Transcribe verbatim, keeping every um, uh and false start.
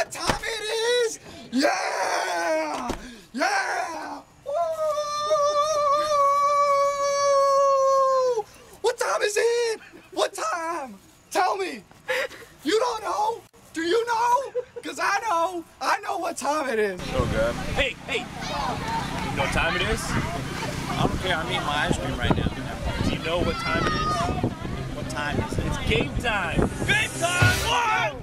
what time it is? Yeah! Yeah! Woo! What time is it? What time? Tell me. You don't know? Do you know? Because I know. I know what time it is. Oh, God. Hey, hey. You know what time it is? I don't care. I'm eating my ice cream right now. Do you know what time it is? What time is it? It's game time. Game time! Whoa!